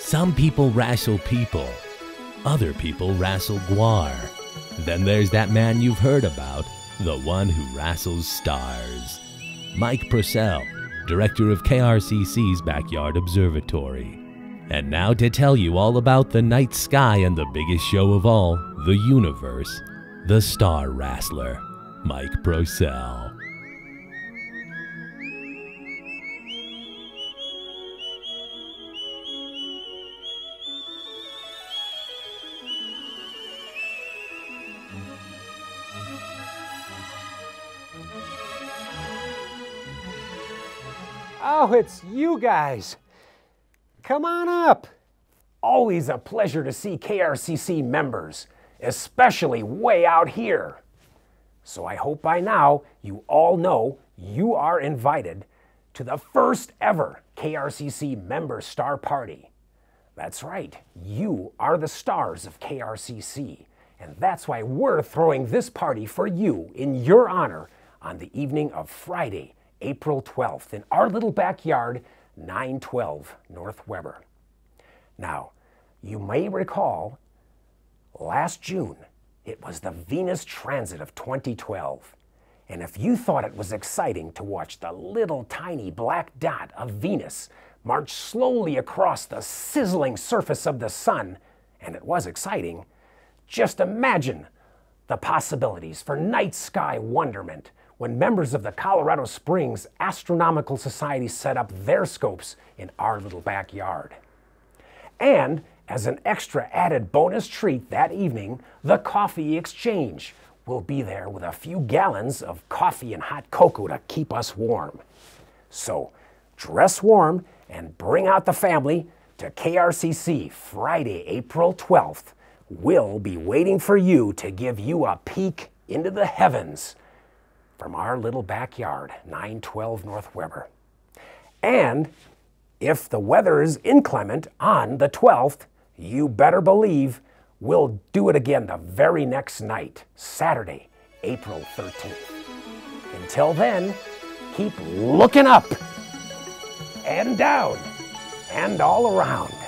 Some people wrestle people. Other people wrestle guar. Then there's that man you've heard about, the one who wrestles stars. Mike Procell, director of KRCC's Backyard Observatory. And now to tell you all about the night sky and the biggest show of all, the universe, the Star Wrassler, Mike Procell. Oh, it's you guys. Come on up. Always a pleasure to see KRCC members, especially way out here. So I hope by now you all know you are invited to the first ever KRCC Member Star Party. That's right, you are the stars of KRCC, and that's why we're throwing this party for you in your honor on the evening of Friday, April 12th in our little backyard, 912 North Weber. Now, you may recall last June, it was the Venus transit of 2012. And if you thought it was exciting to watch the little tiny black dot of Venus march slowly across the sizzling surface of the sun, and it was exciting, just imagine the possibilities for night sky wonderment when members of the Colorado Springs Astronomical Society set up their scopes in our little backyard. And as an extra added bonus treat that evening, the Coffee Exchange will be there with a few gallons of coffee and hot cocoa to keep us warm. So dress warm and bring out the family to KRCC Friday, April 12th. We'll be waiting for you to give you a peek into the heavens from our little backyard, 912 North Weber. And if the weather is inclement on the 12th, you better believe we'll do it again the very next night, Saturday, April 13th. Until then, keep looking up and down and all around.